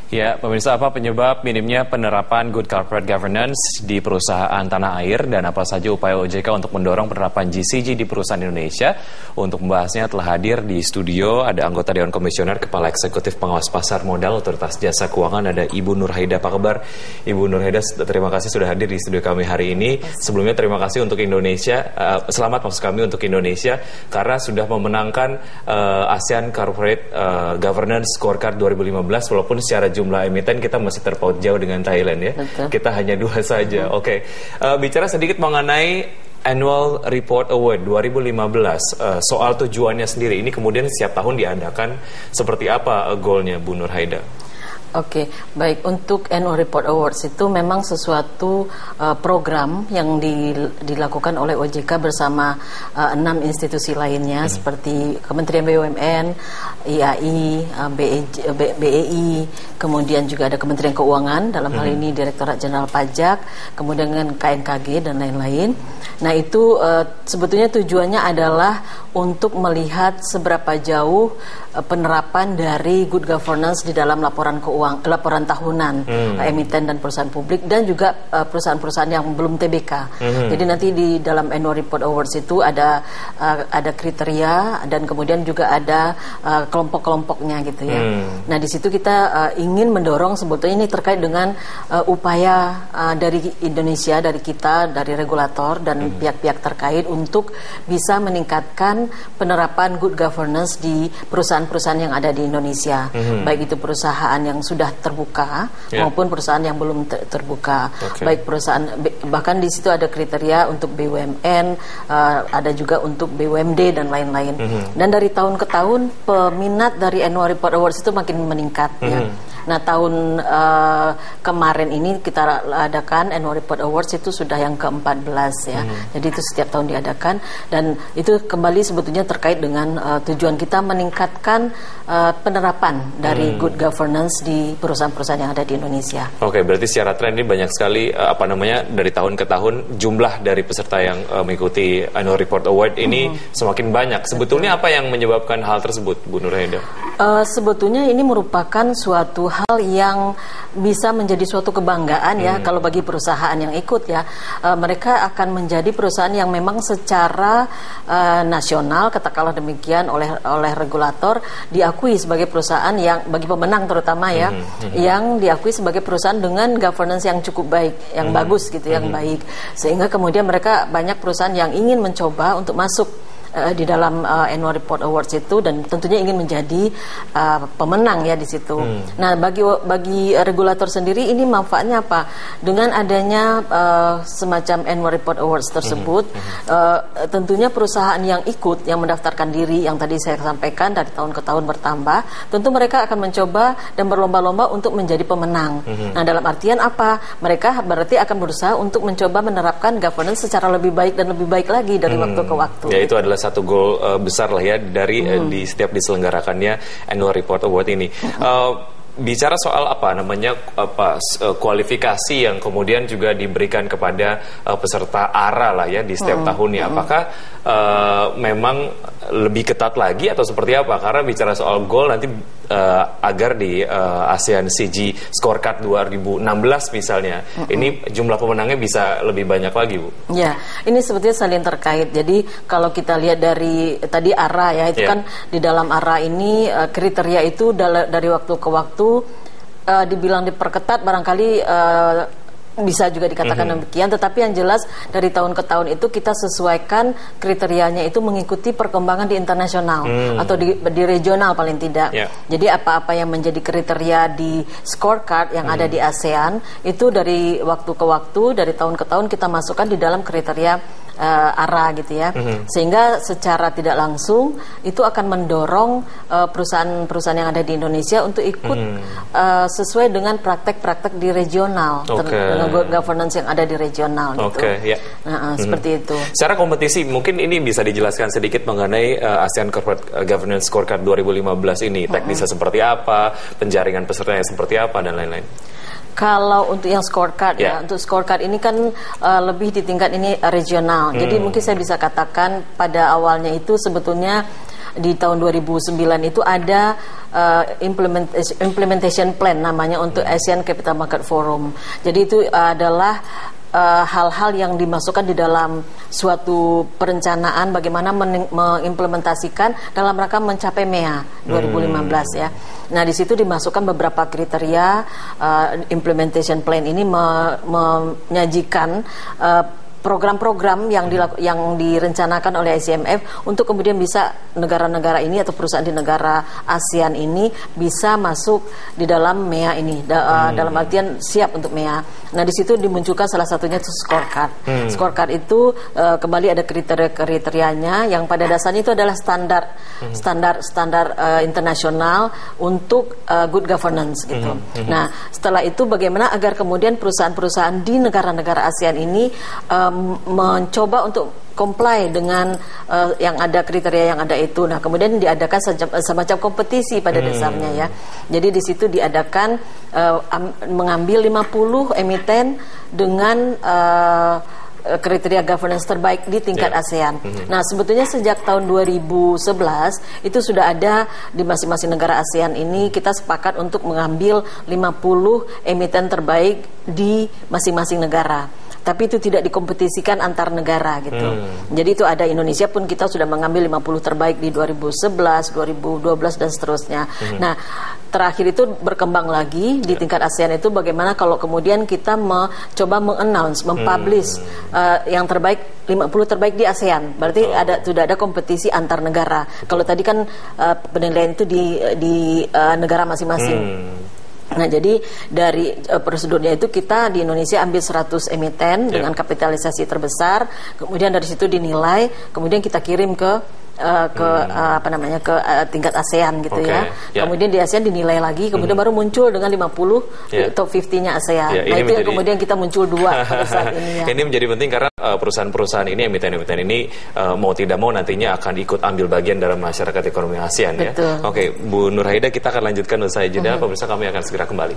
Ya, pemirsa, apa penyebab minimnya penerapan good corporate governance di perusahaan tanah air dan apa saja upaya OJK untuk mendorong penerapan GCG di perusahaan Indonesia? Untuk membahasnya telah hadir di studio ada anggota Dewan Komisioner Kepala Eksekutif Pengawas Pasar Modal Otoritas Jasa Keuangan, ada Ibu Nurhaida. Apa kabar Ibu Nurhaida? Terima kasih sudah hadir di studio kami hari ini. Sebelumnya terima kasih untuk Indonesia, selamat maksud kami untuk Indonesia karena sudah memenangkan ASEAN Corporate Governance Scorecard 2015 walaupun secara jumlah emiten kita masih terpaut jauh dengan Thailand ya. Betul. Kita hanya 2 saja. Oke. Bicara sedikit mengenai Annual Report Award 2015, soal tujuannya sendiri. Ini kemudian setiap tahun diadakan. Seperti apa goalnya Bu Nurhaida? Oke, baik. Untuk Annual Report Awards itu memang sesuatu program yang dilakukan oleh OJK bersama 6 institusi lainnya seperti Kementerian BUMN, IAI, BEI, kemudian juga ada Kementerian Keuangan, dalam hal ini Direktorat Jenderal Pajak, kemudian dengan KNKG dan lain-lain. Nah itu sebetulnya tujuannya adalah untuk melihat seberapa jauh penerapan dari good governance di dalam laporan tahunan emiten dan perusahaan publik dan juga perusahaan-perusahaan yang belum TBK. Jadi nanti di dalam Annual Report Awards itu ada kriteria dan kemudian juga ada kelompok-kelompoknya gitu ya. Nah di situ kita ingin mendorong sebetulnya ini terkait dengan upaya dari Indonesia, dari kita, dari regulator dan pihak-pihak terkait untuk bisa meningkatkan penerapan good governance di perusahaan-perusahaan yang ada di Indonesia, baik itu perusahaan yang sudah terbuka maupun perusahaan yang belum terbuka. Baik perusahaan, bahkan di situ ada kriteria untuk BUMN, ada juga untuk BUMD dan lain-lain. Dan dari tahun ke tahun peminat dari Annual Report Awards itu makin meningkat ya. Nah tahun kemarin ini kita adakan Annual Report Awards itu sudah yang ke-14 ya. Jadi itu setiap tahun diadakan dan itu kembali sebetulnya terkait dengan tujuan kita meningkatkan penerapan dari good governance di perusahaan-perusahaan yang ada di Indonesia. Oke, berarti secara tren ini banyak sekali dari tahun ke tahun jumlah dari peserta yang mengikuti Annual Report Award ini semakin banyak. Sebetulnya apa yang menyebabkan hal tersebut, Bu Nurhaida? Sebetulnya ini merupakan suatu hal yang bisa menjadi suatu kebanggaan ya kalau bagi perusahaan yang ikut ya. Mereka akan menjadi perusahaan yang memang secara nasional katakanlah demikian oleh regulator diakui sebagai perusahaan yang bagi pemenang terutama ya yang diakui sebagai perusahaan dengan governance yang cukup baik, yang bagus gitu, yang baik, sehingga kemudian mereka banyak perusahaan yang ingin mencoba untuk masuk di dalam Annual Report Awards itu dan tentunya ingin menjadi pemenang ya di situ. Nah bagi regulator sendiri ini manfaatnya apa? Dengan adanya semacam Annual Report Awards tersebut, tentunya perusahaan yang ikut, yang mendaftarkan diri, yang tadi saya sampaikan dari tahun ke tahun bertambah, tentu mereka akan mencoba dan berlomba-lomba untuk menjadi pemenang. Nah dalam artian apa? Mereka berarti akan berusaha untuk mencoba menerapkan governance secara lebih baik dan lebih baik lagi dari waktu ke waktu. Ya itu adalah satu goal besar lah ya dari di setiap diselenggarakannya Annual Report Award ini. Bicara soal kualifikasi yang kemudian juga diberikan kepada peserta ARA lah ya di setiap tahunnya. Apakah memang lebih ketat lagi atau seperti apa? Karena bicara soal goal nanti agar di ASEAN CG Scorecard 2016 misalnya, ini jumlah pemenangnya bisa lebih banyak lagi, Bu. Ya, ini sebetulnya saling terkait. Jadi kalau kita lihat dari tadi ARA ya, itu kan di dalam ARA ini kriteria itu dari waktu ke waktu dibilang diperketat, barangkali bisa juga dikatakan demikian, tetapi yang jelas dari tahun ke tahun itu kita sesuaikan kriterianya itu mengikuti perkembangan di internasional atau di regional paling tidak. Jadi apa-apa yang menjadi kriteria di scorecard yang ada di ASEAN itu dari waktu ke waktu, dari tahun ke tahun kita masukkan di dalam kriteria ARA gitu ya, sehingga secara tidak langsung itu akan mendorong perusahaan-perusahaan yang ada di Indonesia untuk ikut sesuai dengan praktek-praktek di regional, dengan governance yang ada di regional gitu. Seperti itu. Secara kompetisi mungkin ini bisa dijelaskan sedikit mengenai ASEAN Corporate Governance Scorecard 2015 ini, teknisnya seperti apa, penjaringan pesertanya seperti apa dan lain-lain. Kalau untuk yang scorecard ya, untuk scorecard ini kan lebih di tingkat ini regional. Jadi mungkin saya bisa katakan pada awalnya itu sebetulnya di tahun 2009 itu ada implementation plan namanya untuk Asian Capital Market Forum. Jadi itu adalah hal-hal yang dimasukkan di dalam suatu perencanaan bagaimana mengimplementasikan dalam rangka mencapai MEA 2015 ya. Nah di situ dimasukkan beberapa kriteria. Implementation plan ini menyajikan program-program yang direncanakan oleh ICMF untuk kemudian bisa negara-negara ini atau perusahaan di negara ASEAN ini bisa masuk di dalam MEA ini, dalam artian siap untuk MEA. Nah di situ dimunculkan salah satunya itu scorecard. Scorecard itu kembali ada kriteria-kriterianya yang pada dasarnya itu adalah standar internasional untuk good governance gitu. Nah setelah itu bagaimana agar kemudian perusahaan-perusahaan di negara-negara ASEAN ini mencoba untuk comply dengan yang ada kriteria yang ada itu. Nah, kemudian diadakan semacam kompetisi pada dasarnya ya. Jadi di situ diadakan mengambil 50 emiten dengan kriteria governance terbaik di tingkat ASEAN. Nah, sebetulnya sejak tahun 2011 itu sudah ada di masing-masing negara ASEAN ini kita sepakat untuk mengambil 50 emiten terbaik di masing-masing negara. Tapi itu tidak dikompetisikan antar negara gitu. Jadi itu ada Indonesia pun kita sudah mengambil 50 terbaik di 2011, 2012 dan seterusnya. Nah, terakhir itu berkembang lagi di tingkat ASEAN itu bagaimana kalau kemudian kita coba mengannounce, mempublish yang terbaik 50 terbaik di ASEAN. Berarti sudah ada kompetisi antar negara. Kalau tadi kan penilaian itu di negara masing-masing. Nah, jadi dari prosedurnya itu kita di Indonesia ambil 100 emiten dengan kapitalisasi terbesar, kemudian dari situ dinilai, kemudian kita kirim ke tingkat ASEAN gitu ya. Kemudian di ASEAN dinilai lagi, kemudian baru muncul dengan 50 top 50-nya ASEAN. Nah, itu yang kemudian kita muncul 2 pada saat ini ya. Ini menjadi penting karena perusahaan-perusahaan ini, emiten-emiten ini mau tidak mau nantinya akan ikut ambil bagian dalam masyarakat ekonomi ASEAN ya. Oke, Bu Nurhaida, kita akan lanjutkan usai jeda. Pemirsa, kami akan segera kembali.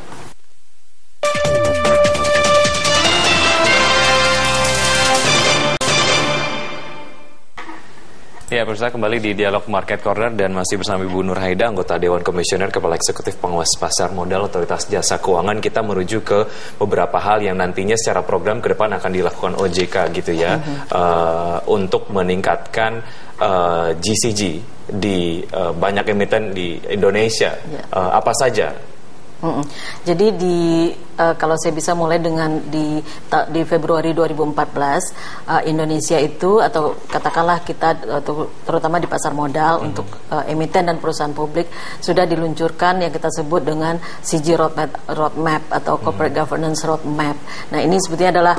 Ya, pemirsa, kembali di Dialog Market Corner dan masih bersama Ibu Nurhaida, anggota Dewan Komisioner Kepala Eksekutif Pengawas Pasar Modal Otoritas Jasa Keuangan. Kita merujuk ke beberapa hal yang nantinya secara program ke depan akan dilakukan OJK gitu ya, untuk meningkatkan GCG di banyak emiten di Indonesia. Apa saja? Jadi kalau saya bisa mulai dengan di Februari 2014 Indonesia itu, atau katakanlah kita terutama di pasar modal untuk emiten dan perusahaan publik sudah diluncurkan yang kita sebut dengan CG Roadmap atau Corporate Governance Roadmap. Nah, ini sebetulnya adalah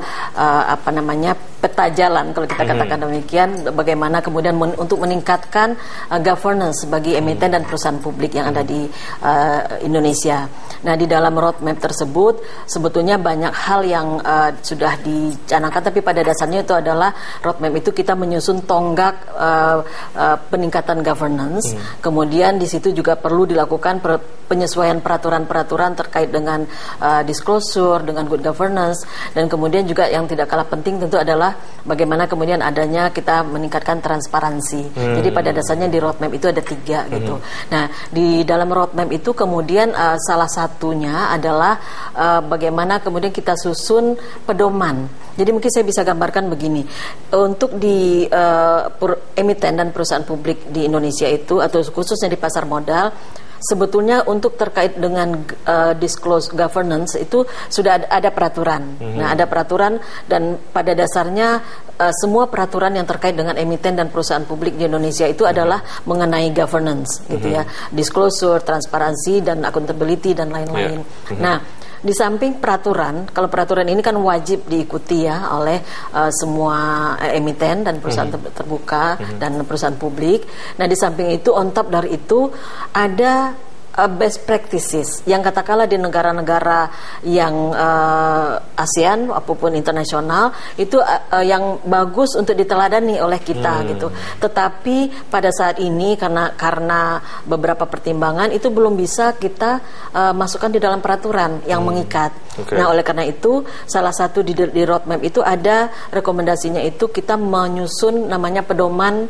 peta jalan kalau kita katakan demikian, bagaimana kemudian untuk meningkatkan governance bagi emiten dan perusahaan publik yang ada di Indonesia. Nah, di dalam roadmap tersebut sebetulnya banyak hal yang sudah dicanangkan, tapi pada dasarnya itu adalah roadmap itu kita menyusun tonggak peningkatan governance. Kemudian di situ juga perlu dilakukan penyesuaian peraturan-peraturan terkait dengan disclosure, dengan good governance, dan kemudian juga yang tidak kalah penting tentu adalah bagaimana kemudian adanya kita meningkatkan transparansi. Jadi pada dasarnya di roadmap itu ada 3 gitu. Nah, di dalam roadmap itu kemudian salah satunya adalah bagaimana kemudian kita susun pedoman. Jadi mungkin saya bisa gambarkan begini, untuk di emiten dan perusahaan publik di Indonesia itu, atau khususnya di pasar modal, sebetulnya untuk terkait dengan disclose governance itu sudah ada peraturan. Nah, ada peraturan, dan pada dasarnya semua peraturan yang terkait dengan emiten dan perusahaan publik di Indonesia itu adalah mengenai governance gitu ya, disclosure, transparansi dan accountability dan lain-lain. Nah, di samping peraturan, kalau peraturan ini kan wajib diikuti ya oleh semua emiten dan perusahaan terbuka dan perusahaan publik. Nah, di samping itu, on top dari itu ada best practices yang katakanlah di negara-negara yang ASEAN apapun internasional itu yang bagus untuk diteladani oleh kita gitu. Tetapi pada saat ini karena beberapa pertimbangan itu belum bisa kita masukkan di dalam peraturan yang mengikat. Nah, oleh karena itu salah satu di roadmap itu ada rekomendasinya itu kita menyusun namanya pedoman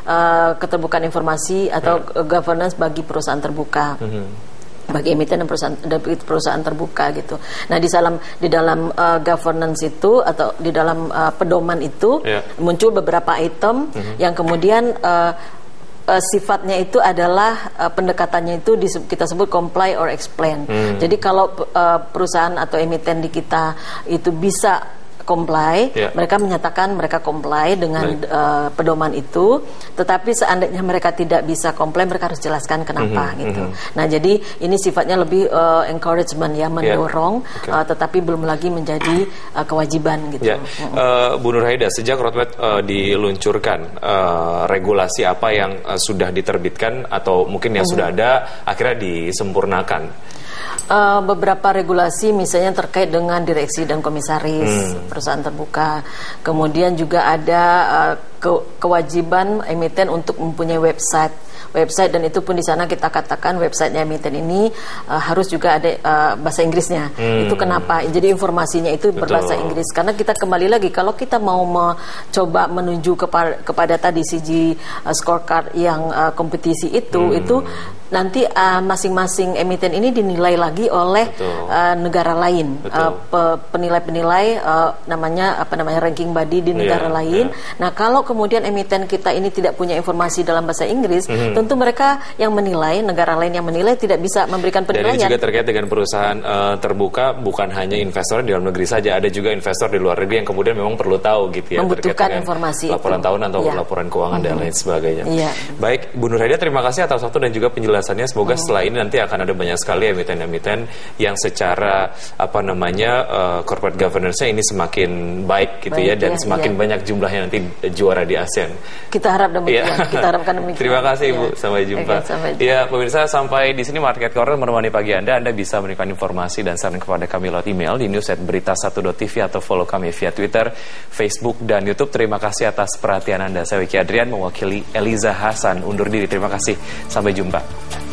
keterbukaan informasi atau governance bagi perusahaan terbuka. Bagi emiten dan perusahaan terbuka gitu. Nah, di dalam governance itu atau di dalam pedoman itu muncul beberapa item yang kemudian sifatnya itu adalah pendekatannya itu kita sebut comply or explain. Jadi kalau perusahaan atau emiten di kita itu bisa comply, mereka menyatakan mereka comply dengan pedoman itu, tetapi seandainya mereka tidak bisa comply, mereka harus jelaskan kenapa gitu. Nah, jadi ini sifatnya lebih encouragement ya, mendorong, tetapi belum lagi menjadi kewajiban gitu. Bu Nurhaida, sejak roadmap diluncurkan, regulasi apa yang sudah diterbitkan atau mungkin yang sudah ada akhirnya disempurnakan? Beberapa regulasi misalnya terkait dengan direksi dan komisaris perusahaan terbuka. Kemudian juga ada kewajiban emiten untuk mempunyai website, dan itu pun di sana kita katakan websitenya emiten ini harus juga ada bahasa Inggrisnya. Itu kenapa? Jadi informasinya itu berbahasa Inggris, karena kita kembali lagi kalau kita mau mencoba menuju kepada tadi CG scorecard yang kompetisi itu nanti masing-masing emiten ini dinilai lagi oleh negara lain, penilai-penilai namanya ranking body di negara lain. Nah, kalau kemudian emiten kita ini tidak punya informasi dalam bahasa Inggris, tentu mereka yang menilai, negara lain yang menilai tidak bisa memberikan penilaian. Dan ini juga terkait dengan perusahaan terbuka, bukan hanya investor di dalam negeri saja, ada juga investor di luar negeri yang kemudian memang perlu tahu gitu ya, membutuhkan informasi laporan tahunan atau laporan keuangan dan lain sebagainya. Baik, Bu Nurhaida, terima kasih atas waktu dan juga penjelasannya. Semoga setelah ini nanti akan ada banyak sekali emiten-emiten yang secara corporate governance-nya ini semakin baik gitu dan semakin banyak jumlahnya nanti juara di ASEAN. Kita harap demikian. Kita harapkan demikian. Terima kasih Bu, sampai jumpa. Ya, pemirsa, sampai di sini Market Corner menemani pagi Anda. Anda bisa memberikan informasi dan saran kepada kami lewat email di news@berita1.tv atau follow kami via Twitter, Facebook, dan YouTube. Terima kasih atas perhatian Anda. Saya Wiki Adrian mewakili Eliza Hasan undur diri. Terima kasih. Sampai jumpa.